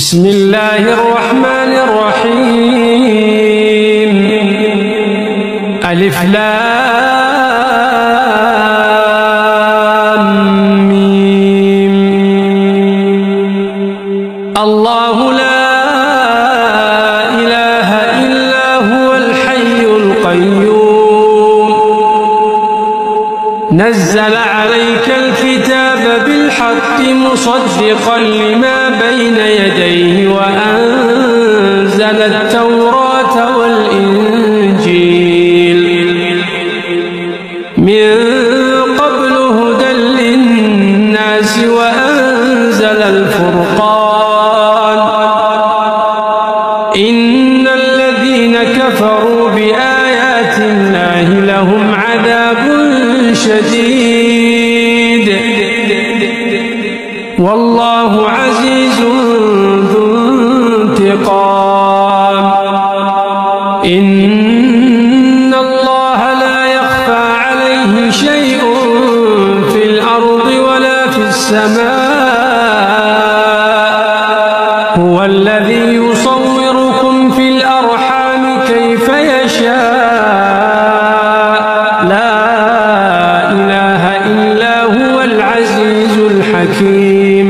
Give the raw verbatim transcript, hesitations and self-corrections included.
بسم الله الرحمن الرحيم. ألف لام ميم. الله لا إله إلا هو الحي القيوم نزل عليك الكتاب بالحق مصدقا لما بين يديه وأنزل التوراة والإنجيل من قبل هدى للناس وأنزل الفرقان إن الذين كفروا بآيات الله لهم عذاب شديد والله عزيز ذو انتقام. إن الله لا يخفى عليه شيء في الأرض ولا في السماء هو الذي يصوركم في الأرحام كيف يشاء لا إله إلا هو العزيز الحكيم.